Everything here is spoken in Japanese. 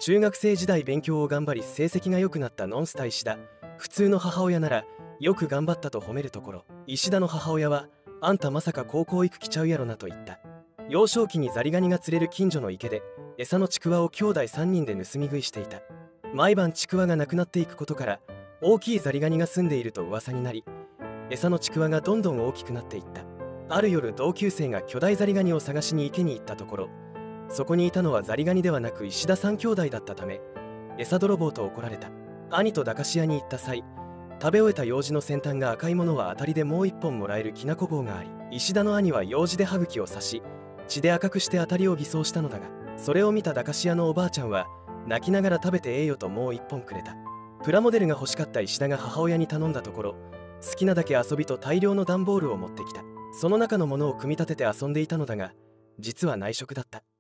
中学生時代勉強を頑張り成績が良くなったノンスタ石田。普通の母親ならよく頑張ったと褒めるところ、石田の母親はあんたまさか高校行く気ちゃうやろなと言った。幼少期にザリガニが釣れる近所の池で餌のちくわを兄弟3人で盗み食いしていた。毎晩ちくわがなくなっていくことから大きいザリガニが住んでいると噂になり、餌のちくわがどんどん大きくなっていった。ある夜、同級生が巨大ザリガニを探しに池に行ったところ、そこにいたのはザリガニではなく石田3兄弟だったため餌泥棒と怒られた。兄と駄菓子屋に行った際、食べ終えた楊枝の先端が赤いものは当たりでもう1本もらえるきなこ棒があり、石田の兄は楊枝で歯茎を刺し血で赤くして当たりを偽装したのだが、それを見た駄菓子屋のおばあちゃんは泣きながら食べてええよともう1本くれた。プラモデルが欲しかった石田が母親に頼んだところ、好きなだけ遊びと大量の段ボールを持ってきた。その中のものを組み立てて遊んでいたのだが、実は内職だった。